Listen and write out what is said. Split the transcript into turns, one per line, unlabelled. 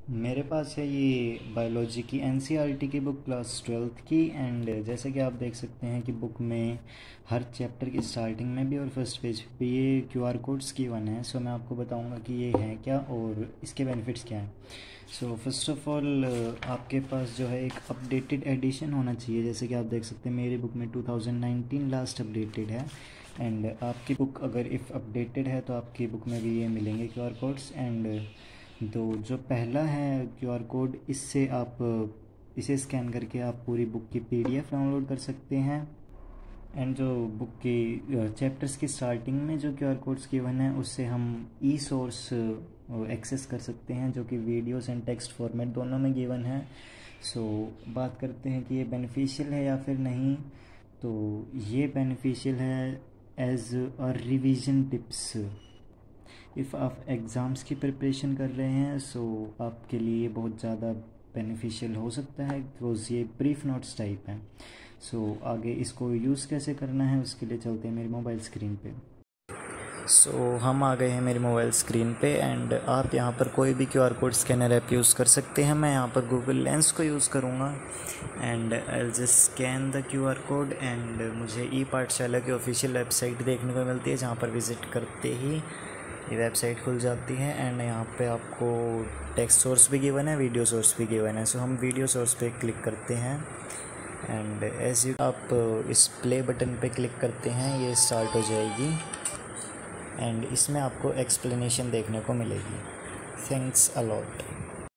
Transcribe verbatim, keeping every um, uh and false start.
मेरे पास है ये बायोलॉजी की एनसीईआरटी की बुक क्लास ट्वेल्थ की। एंड जैसे कि आप देख सकते हैं कि बुक में हर चैप्टर की स्टार्टिंग में भी और फर्स्ट पेज पे ये क्यूआर कोड्स की वन है। सो मैं आपको बताऊंगा कि ये है क्या और इसके बेनिफिट्स क्या हैं। सो फर्स्ट ऑफ ऑल आपके पास जो है एक अपडेटेड एडिशन होना चाहिए। जैसे कि आप देख सकते हैं मेरी बुक में two thousand nineteen last updated है। एंड आपकी बुक अगर इफ़ अपडेटेड है तो आपकी बुक में भी ये मिलेंगे क्यूआर कोड्स। एंड दो जो पहला है क्यूआर कोड, इससे आप इसे स्कैन करके आप पूरी बुक की पीडीएफ डाउनलोड कर सकते हैं। एंड जो बुक की चैप्टर्स की स्टार्टिंग में जो क्यूआर कोड्स गिवन है उससे हम ई सोर्स एक्सेस कर सकते हैं, जो कि वीडियोस एंड टेक्स्ट फॉर्मेट दोनों में गिवन है। सो so, बात करते हैं कि ये बेनिफिशियल है या फिर नहीं। तो ये बेनिफिशियल है as a revision tips. If आप एग्ज़ाम्स की प्रिपरेशन कर रहे हैं सो आपके लिए बहुत ज़्यादा बेनिफिशियल हो सकता है, बिकॉज़ ये ब्रीफ नोट्स टाइप हैं। सो so, आगे इसको यूज़ कैसे करना है उसके लिए चलते हैं मेरी मोबाइल स्क्रीन पे। सो so, हम आ गए हैं मेरी मोबाइल स्क्रीन पे। एंड आप यहाँ पर कोई भी QR code scanner app use कर सकते हैं। मैं यहाँ पर गूगल लेंस को यूज़ करूँगा and I will just scan the QR code. And मुझे ई पाठशाला की ऑफिशियल वेबसाइट देखने को मिलती है, जहाँ पर विज़िट करते ही ये वेबसाइट खुल जाती है। एंड यहाँ पे आपको टेक्स्ट सोर्स भी गिवन है, वीडियो सोर्स भी गिवन है। सो so, हम वीडियो सोर्स पे क्लिक करते हैं एंड एज यू आप इस प्ले बटन पे क्लिक करते हैं ये स्टार्ट हो जाएगी। एंड इसमें आपको एक्सप्लेनेशन देखने को मिलेगी। Thanks a lot.